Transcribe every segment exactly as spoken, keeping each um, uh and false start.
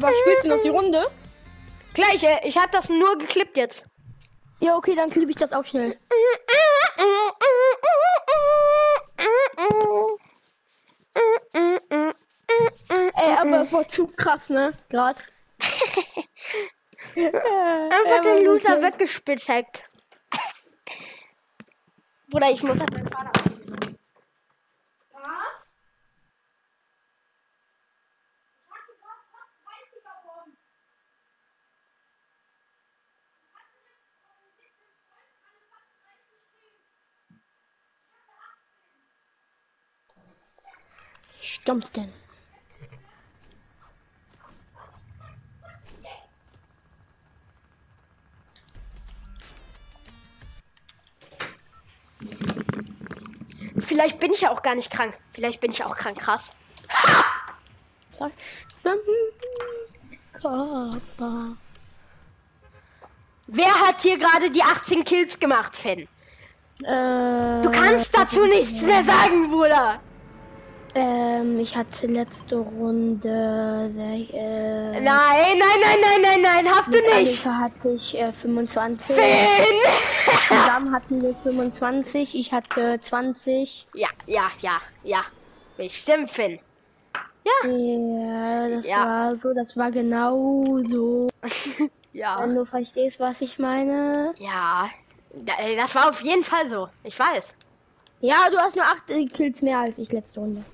Aber spielst du noch die Runde? Gleich, äh, ich hab das nur geklippt jetzt. Ja, okay, dann klippe ich das auch schnell. Ey, aber es war zu krass, ne? Gerade. Einfach den Loser weggespitzhackt. Bruder, ich muss halt meinen Vater. Stimmt's denn? Vielleicht bin ich ja auch gar nicht krank. Vielleicht bin ich auch krank, krass. Das stimmt. Körper. Wer hat hier gerade die achtzehn Kills gemacht, Finn? Äh, Du kannst dazu nichts mehr sagen, Bruder. Ähm, ich hatte letzte Runde. Äh, Nein, nein, nein, nein, nein, nein, hast du mit nicht. Annika hatte ich äh, fünfundzwanzig. Finn! Zusammen hatten wir fünfundzwanzig. Ich hatte zwanzig. Ja, ja, ja, ja. Bestimmt, Finn. Ja. Ja, das Ja. war so. Das war genau so. Ja. Wenn du verstehst, was ich meine. Ja. Da- äh, Das war auf jeden Fall so. Ich weiß. Ja, du hast nur acht äh, Kills mehr als ich letzte Runde.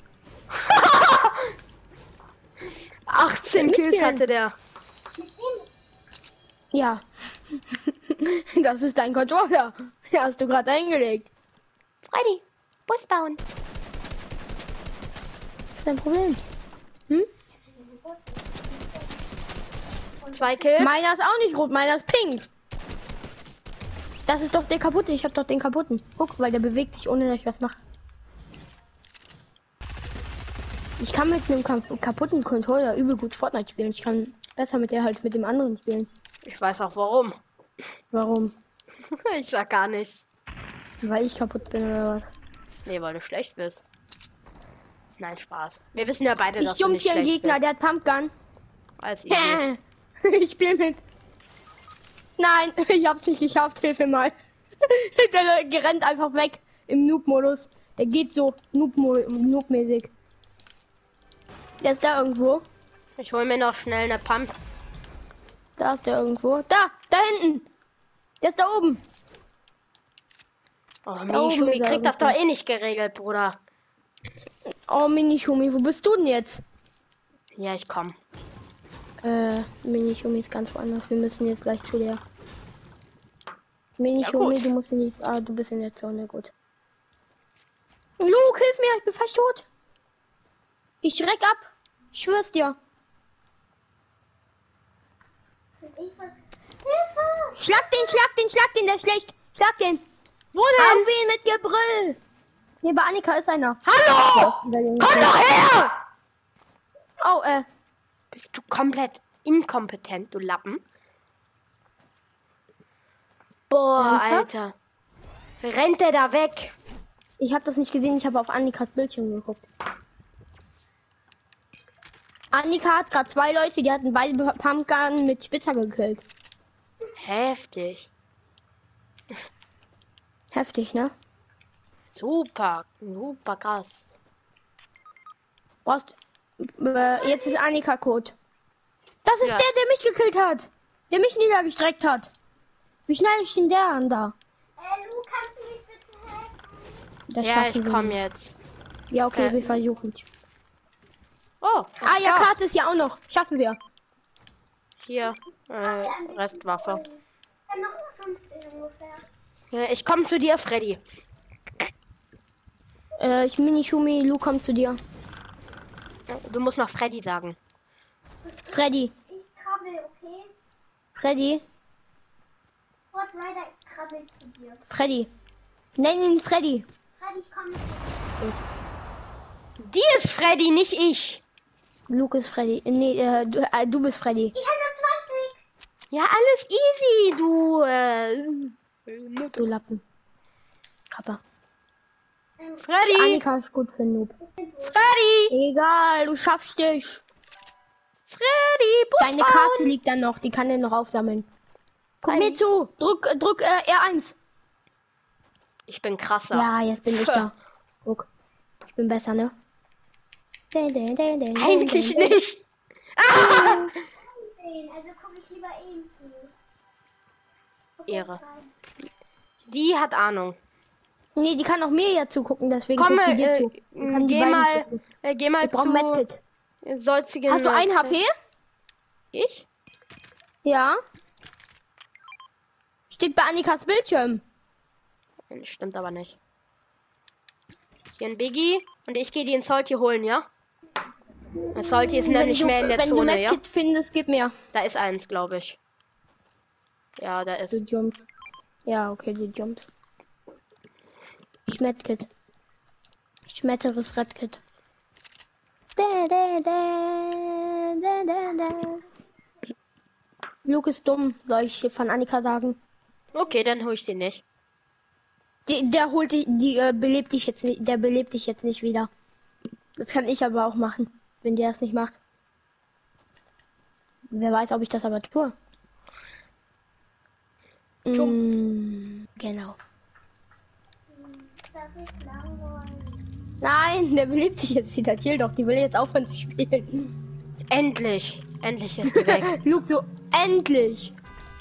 achtzehn Mit Kills mir. hatte der. Ja. Das ist dein Controller. Den hast du gerade eingelegt. Freddy, Bus bauen. Was ist dein Problem? Hm? Zwei Kills. Meiner ist auch nicht rot, meiner ist pink. Das ist doch der kaputte. Ich hab doch den kaputten. Guck, weil der bewegt sich, ohne dass ich was mache. Ich kann mit einem kap- kaputten Controller übel gut Fortnite spielen. Ich kann besser mit der halt mit dem anderen spielen. Ich weiß auch warum. Warum? Ich sag gar nichts. Weil ich kaputt bin oder was? Nee, weil du schlecht bist. Nein, Spaß. Wir wissen ja beide, dass Ich du jump nicht hier einen schlecht Gegner, bist. der hat Pumpgun. Als easy. Ich spiel mit. Nein, ich hab's nicht geschafft. Hilfe mal. Der, der rennt einfach weg im Noob-Modus. Der geht so Noob-Mo- Noob-mäßig. Der ist da irgendwo. Ich hol mir noch schnell eine Pump. Da ist der irgendwo. Da, da hinten. Der ist da oben. Oh, oben Mini-Schumi ist er kriegt das doch irgendwo. eh nicht geregelt, Bruder. Oh, Mini-Schumi, wo bist du denn jetzt? Ja, ich komm. Äh, Mini-Schumi ist ganz woanders. Wir müssen jetzt gleich zu der. Mini-Schumi, gut. du musst in die. Ah, du bist in der Zone, gut. Luke, hilf mir, ich bin fast tot. Ich schreck ab. Ich schwör's dir. Schlag den, schlag den, schlag den, der ist schlecht. Schlag den. Wo Auf denn? ihn mit Gebrüll. Nee, bei Annika ist einer. Hallo! Komm doch her! Oh, äh. Bist du komplett inkompetent, du Lappen? Boah, Ernsthaft? Alter. Rennt der da weg? Ich habe das nicht gesehen, ich habe auf Annikas Bildschirm geguckt. Annika hat gerade zwei Leute, die hatten beide Pumpgun mit Spitzer gekillt. Heftig. Heftig, ne? Super, super krass. Brauchst, äh, jetzt ist Annika Code. Das ist Ja. der, der mich gekillt hat. Der mich niedergestreckt hat. Wie schnell ist denn der an da? Äh, Lu, kannst du mich bitte helfen? Das Ja, schaffen ich wir komm nicht. jetzt. Ja, okay, Äh. wir versuchen. Oh, Ah ja, Scout. Karte ist ja auch noch. Schaffen wir. Hier, äh, Restwaffe. Dann noch fünfzehn ungefähr. Ja, ich komm zu dir, Freddy. Äh, ich Mini-Schumi, Lu kommt zu dir. Du musst noch Freddy sagen. Freddy. Ich krabbel, okay? Freddy. Fort Rider, ich krabbel zu dir. Freddy. Nenn ihn Freddy. Freddy, ich komme. Die ist Freddy, nicht ich. Luke ist Freddy. Nee, äh, du, äh, du bist Freddy. Ich habe nur zwanzig. Ja, alles easy, du. Äh, Du Lappen. Kappa. Freddy, Annika ist gut für Noob. Freddy, Egal, du schaffst dich. Freddy, Deine Busbauen. Karte liegt dann noch, die kann der noch aufsammeln. Guck mir zu, drück, drück äh, R eins. Ich bin krasser. Ja, jetzt bin ich da. Guck, ich bin besser, ne? Eigentlich nicht. Sehen, also gucke ich lieber ihm zu. Ehre. Die hat Ahnung. Nee, die kann auch mir ja zugucken, deswegen Komm, guckt sie dir äh, zu. Die kann die geh beiden mal, gucken. äh, geh mal Ich brauch zu Medkit. solzigen... Hast du ein H P? Ich? Ja. Steht bei Annikas Bildschirm. Stimmt aber nicht. Hier ein Biggie und ich gehe die in Salty holen, ja? Das Salty ist Wenn nämlich du, mehr in der wenn Zone, du ja? Medkit findest, gib mir. Da ist eins, glaube ich. Ja, da Du ist. Jumps. Ja, okay, die Jumps. Schmettkit. Schmetteres Redkit. Da, da, da, da, da, da. Luke ist dumm, soll ich von Annika sagen. Okay, dann hol ich den nicht. Die, der holt dich, die äh, belebt dich jetzt nicht, der belebt dich jetzt nicht wieder. Das kann ich aber auch machen, wenn der das nicht macht. Wer weiß, ob ich das aber tue. Mm, genau. Das ist langweilig. Nein, der belebt dich jetzt wieder. Chill doch, die will jetzt aufhören zu spielen. Endlich. Endlich ist die weg. Luke, so endlich.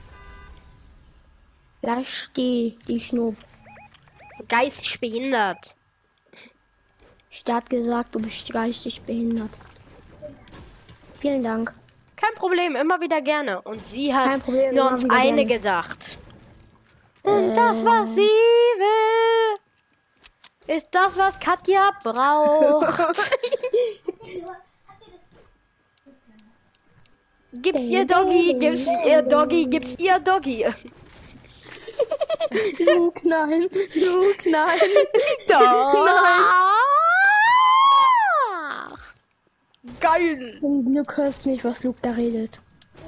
Da steh, die Schnupp. Geistig behindert. Staat gesagt, du bist geistig behindert. Vielen Dank. Kein Problem, immer wieder gerne. Und sie hat Kein Problem, nur immer ans wieder eine gerne. gedacht. Und das, was sie will, ist das, was Katja braucht. Gib's ihr Doggy, gib's ihr Doggy, gib's ihr Doggy. Luke, nein. Luke, nein. Doch. Geil. Du hörst nicht, was Luke da redet.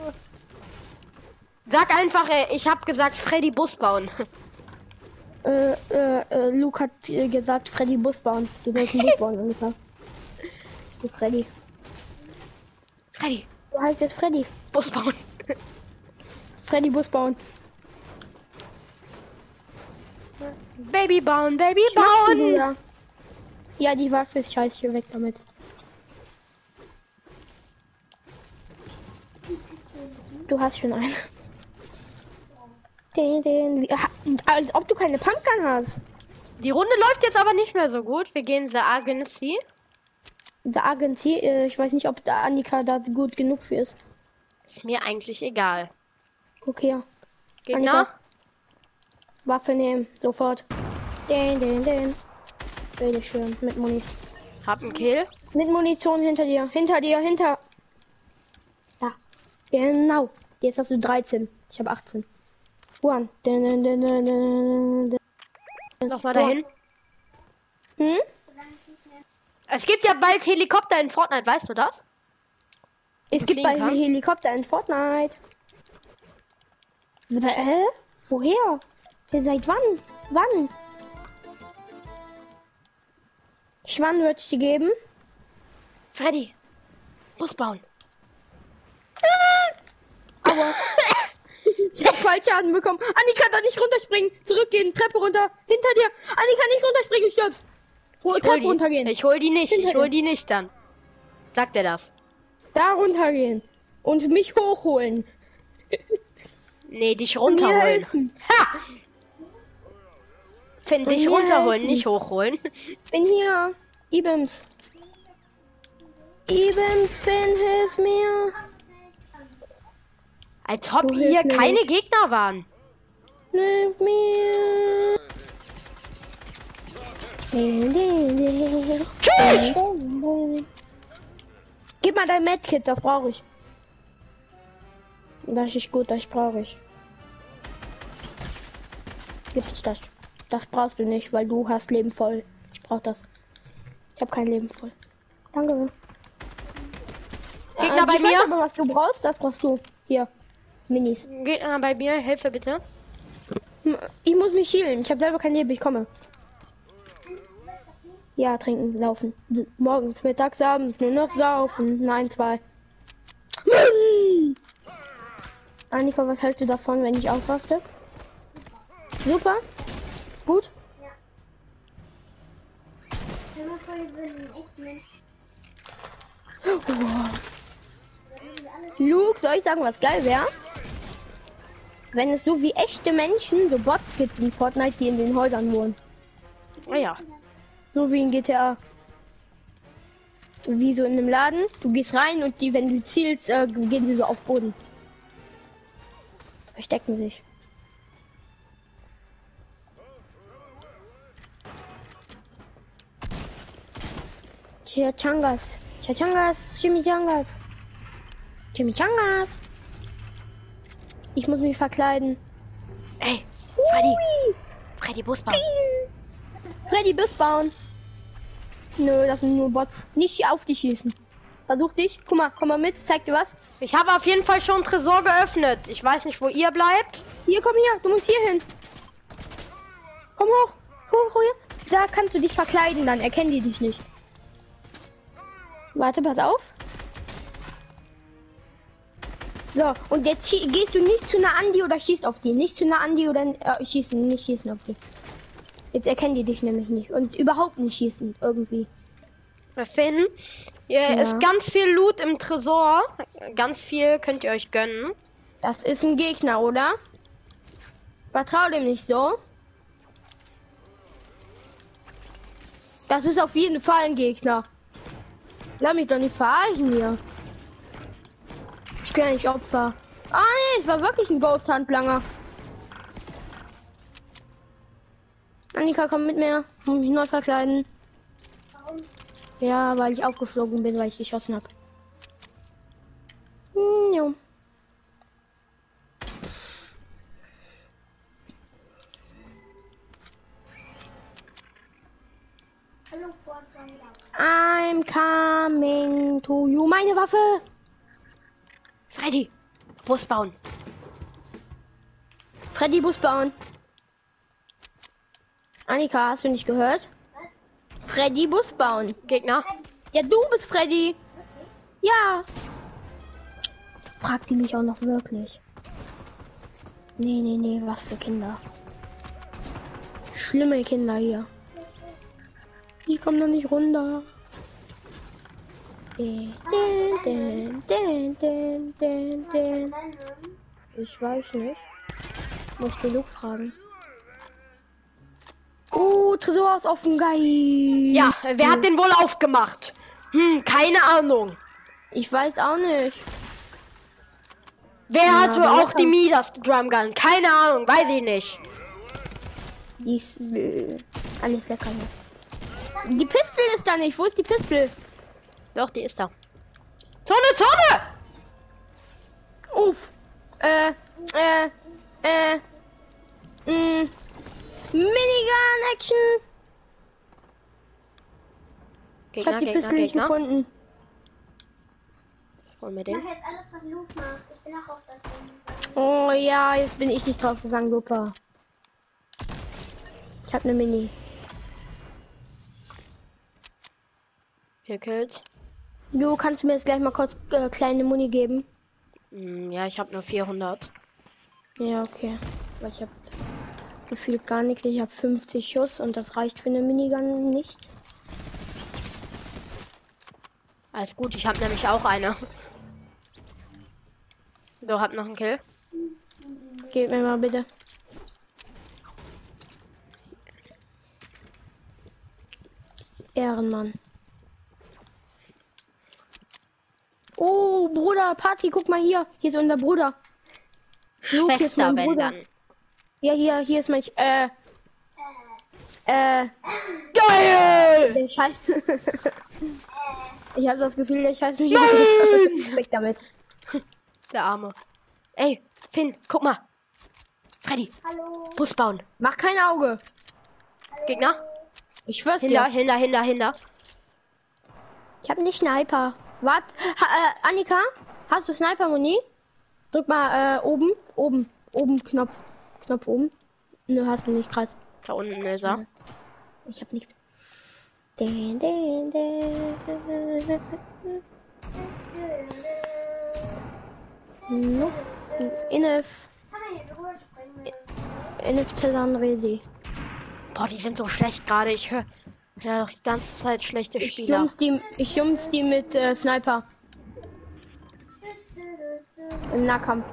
Sag einfach, ey, ich hab gesagt, Freddy Bus bauen. Äh, äh, äh, Luke hat äh, gesagt, Freddy Bus bauen. Du sollst einen Bus bauen, Annika. Du Freddy. Freddy, Du heißt jetzt Freddy. Bus bauen. Freddy Bus bauen. Baby bauen, Baby Was machst du, bauen. Bruder? Ja, die Waffe ist scheiße, weg damit. Du hast schon einen. Den, den, wie, ha- als ob du keine Pumpgun hast. Die Runde läuft jetzt aber nicht mehr so gut. Wir gehen The Agency. The Agency, äh, ich weiß nicht, ob da Annika da gut genug für ist. Ist mir eigentlich egal. Guck her. Gegner? Annika. Waffe nehmen, sofort. Den, den, den. Bitte schön, mit Muni. Hab einen Kill. Mit Munition hinter dir, hinter dir, hinter. Da. Genau. Jetzt hast du dreizehn. Ich habe achtzehn. One. Den, den, den, den, den, den. Nochmal dahin. Hm? Es gibt ja bald Helikopter in Fortnite, weißt du das? Es gibt fliegen bald kannst? Helikopter in Fortnite. W- Hä? Woher? Ihr seid wann? Wann? Schwann wird es die geben. Freddy, Bus bauen. Aua. Ich hab Fallschaden bekommen. Annika da nicht runterspringen. Zurückgehen. Treppe runter. Hinter dir. Annika nicht runterspringen. Du stirbst. Ru- Ich hol Treppe die. runtergehen. Ich hol die nicht. Hinter Ich hol dir. die nicht dann. Sagt er das? Da runtergehen. Und mich hochholen. Nee, dich Und mir runterholen. helfen. Ha! Find dich mir runterholen, helfen. nicht hochholen. Bin hier. Ibims. Ibims, Finn, hilf mir. Als ob Du hier hilfst mir keine nicht. Gegner waren. Hilf mir. Tschüss! Gib mal dein Medkit, das brauche ich. Das ist gut, das brauche ich. Gibt's das? Das brauchst du nicht, weil du hast Leben voll. Ich brauche das. Ich habe kein Leben voll. Danke. Gegner Äh, bei ich weiß mir. aber, was du brauchst, das brauchst du. Hier. Minis. Gegner bei mir, Hilfe bitte. Hm, Ich muss mich schielen. Ich habe selber kein Leben, ich komme. Ja, trinken, laufen. S- Morgens, mittags, abends, nur noch saufen. Nein, zwei. Annika, was hältst du davon, wenn ich ausraste? Super. Gut. Ja. Stell mal vor, wir würden echt Menschen. Luke, soll ich sagen, was geil wäre? Wenn es so wie echte Menschen, so Bots gibt in Fortnite, die in den Häusern wohnen. Naja. So wie in G T A. Wie so in einem Laden. Du gehst rein und die, wenn du zielst, äh, gehen sie so auf Boden. Verstecken sich. Chimichangas. Chimichangas. Chimichangas. Chimichangas. Ich muss mich verkleiden. Ey, Freddy. Freddy, Bus bauen. Freddy, Bus bauen. Nö, das sind nur Bots. Nicht auf dich schießen. Versuch dich. Guck mal, komm mal mit. Zeig dir was. Ich habe auf jeden Fall schon einen Tresor geöffnet. Ich weiß nicht, wo ihr bleibt. Hier, komm hier. Du musst hier hin. Komm hoch. Hoch, hoch. Da kannst du dich verkleiden, dann erkennen die dich nicht. Warte, pass auf. So, und jetzt gehst du nicht zu nah an die oder schießt auf die. Nicht zu nah an die oder äh, schießen, nicht schießen auf die. Jetzt erkennen die dich nämlich nicht. Und überhaupt nicht schießen, irgendwie. Finn, hier Ja. ist ganz viel Loot im Tresor. Ganz viel könnt ihr euch gönnen. Das ist ein Gegner, oder? Vertrau dem nicht so. Das ist auf jeden Fall ein Gegner. Lass mich doch nicht verarschen hier. Ich bin nicht Opfer. Ah nee, es war wirklich ein Ghost-Handlanger. Annika, komm mit mir. Muss mich neu verkleiden. Warum? Ja, weil ich aufgeflogen bin, weil ich geschossen habe. Hm, jo. Hallo, Fortnite. I'm coming to you. Meine Waffe. Freddy, Bus bauen. Freddy, Bus bauen. Annika, hast du nicht gehört? Freddy, Bus bauen. Gegner. Ja, du bist Freddy. Ja. Fragt die mich auch noch wirklich? Nee, nee, nee, was für Kinder. Schlimme Kinder hier. Die kommen noch nicht runter. Den, den, den, den, den, den. Ich weiß nicht. Muss die Luke fragen. Oh, Tresor ist offen, geil. Ja, wer hat den wohl aufgemacht? Hm, keine Ahnung. Ich weiß auch nicht. Wer Ja, hatte aber auch lecker. die Midas Drum Gun? Keine Ahnung, weiß ich nicht. Die ist äh, alles lecker hier. Die Pistole ist da nicht. Wo ist die Pistole? Doch, die ist da. Zone, Zone! Uff. Äh, äh, äh. Mh. Minigun-Action. Ich Gegner, hab die Gegner, Pistole nicht Gegner. gefunden. Hol mir Ich den. mach jetzt alles, was Luke macht. Ich bin auch auf das Ding. Oh ja, jetzt bin ich nicht drauf gegangen, super. Ich hab eine Mini. Hier Kills. Du kannst mir jetzt gleich mal kurz äh, kleine Muni geben. Hm, ja, ich habe nur vierhundert. Ja, okay. Weil ich hab gefühlt gar nichts. Ich habe fünfzig Schuss und das reicht für eine Minigun nicht. Alles gut, ich habe nämlich auch eine. So, hab noch einen Kill. Gib mir mal bitte. Ehrenmann. Oh, Bruder, Party, guck mal hier. Hier ist unser Bruder. Luke, hier ist Schwester, mein wenn Bruder. dann. Ja, hier, hier ist mein... Äh... Äh... Geil! Der Scheiß... ich habe das Gefühl, der Scheiß mich... Nein! Weg damit. Der Arme. Ey, Finn, guck mal. Freddy, Hallo. Bus bauen. Mach kein Auge. Gegner. Ich schwör's Hinter, dir. hinter, hinter, hinter. Ich habe nicht Sniper. Wart, ha, äh, Annika, hast du Sniper-Muni? Drück mal äh, oben, oben, oben Knopf, Knopf oben. Nö, hast du nicht, krass. Da unten ist er. Ich hab nichts. Den, den, den. Nuff. Inef. Kann man hier drüber springen? Inef Telan Resi. Boah, die sind so schlecht gerade. Ich höre ja doch die ganze Zeit schlechte Ich Spieler. jumps die, ich jumps die mit äh, Sniper. Im Nahkampf.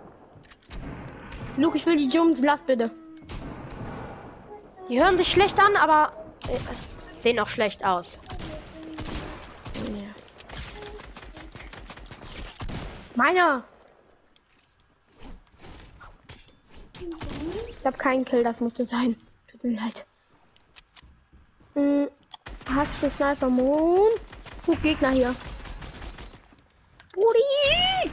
Luke, ich will die Jumps, lass bitte. Die hören sich schlecht an, aber äh, sehen auch schlecht aus. Meiner! Ich hab keinen Kill, das musste sein. Tut mir leid. Hm, hast du Sniper Moon? Guck, Gegner hier. Brudi!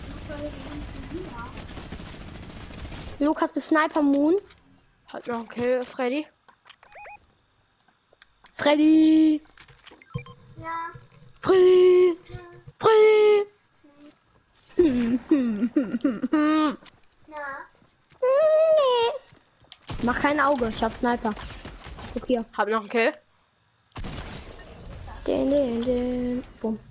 Luke, hast du Sniper Moon? Hat noch einen Kill, Freddy. Freddy! Ja. Freddy! Freddy! Ja. Mach kein Auge, ich hab Sniper. Guck hier. Hab noch einen Kill. Den, den, den. Bumm.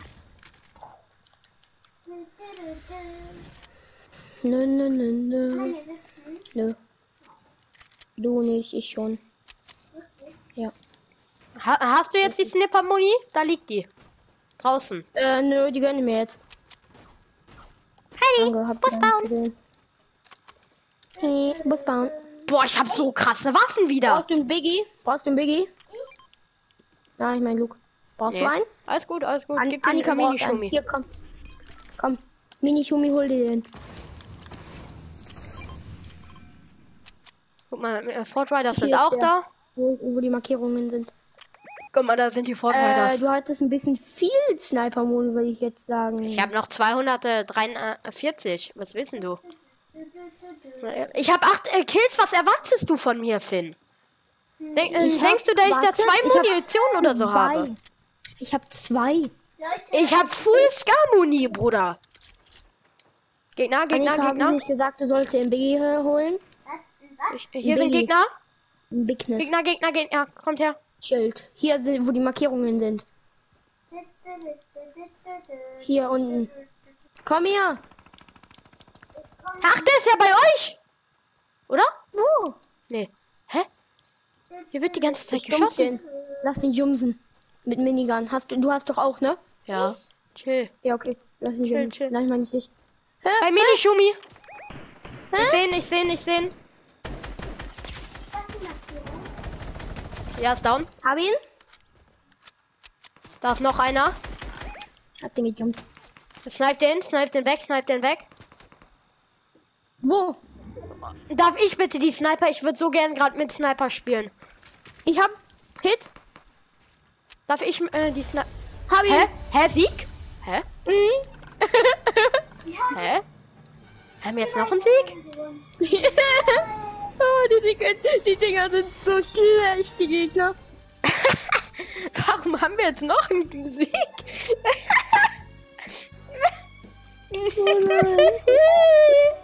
Nö, nö, nö, Kann nö. hier sitzen? Nö. Du nicht, ich schon. Ja. Ha hast du jetzt die Snipper-Muni? Da liegt die. Draußen. Äh, nö, die gönnen mir jetzt. Hey, Danke, habt Bus ihr bauen. gesehen. Hey, Bus bauen. Boah, ich hab so krasse Waffen wieder. Brauchst du einen Biggie? Brauchst du einen Biggie? Ja, ich mein Luke. Brauchst Nee. du einen? Alles gut, alles gut. An Gib den Annika braucht einen. Mini-Schumi. Hier, komm. Komm. Mini-Schumi, hol dir den. Guck mal, äh, Fortriders Hier sind ist auch der. da. Wo, wo die Markierungen sind. Guck mal, da sind die Äh, Fortriders. du hattest ein bisschen viel Sniper-Mond, würde ich jetzt sagen. Ich habe noch zweihundertdreiundvierzig. Was willst denn du? Ich habe acht äh, Kills. Was erwartest du von mir, Finn? Denk, äh, Ich hab- denkst du, dass ich da warte, zwei ich hab Munition oder so zwei. habe? Ich habe zwei. Leute, Ich habe Full Scar-Muni, Bruder. Gegner, Gegner, Annika, haben Gegner. nicht gesagt, du sollst den Biggie holen? was? Was? Ich, hier sind Biggie. Gegner. Ein Bigness. Gegner, Gegner, Gegner. Kommt her. Schild. Hier, sind- wo die Markierungen sind. Hier unten. Komm her. Ach, der ist ja bei euch. Oder? Wo? Nee. Hä? Hier wird die ganze Zeit Ich jumps geschossen. den. Lass ihn jumsen. Mit Minigun. Hast du, du hast doch auch, ne? Ja. Chill. Ja, okay. Lass ihn Chill, jumsen. chill. Nein, ich meine nicht. Hä? Bei Mini-Schumi. Hä? Ich sehen, ich sehen, ich sehen. Ja, ist down. Hab ihn? Da ist noch einer. Hab den gejumpt. Snipe den, snipe den weg, snipe den weg. Wo? Darf ich bitte die Sniper? Ich würde so gern gerade mit Sniper spielen. Ich hab Hit. Darf ich äh, die Sniper? Hab ihn. Hä? Hä, Sieg? Hä? Mhm. Hä? Haben wir jetzt noch einen Sieg? Oh, die, Dinger, die Dinger sind so schlecht, die Gegner. Warum haben wir jetzt noch einen Sieg? Oh nein.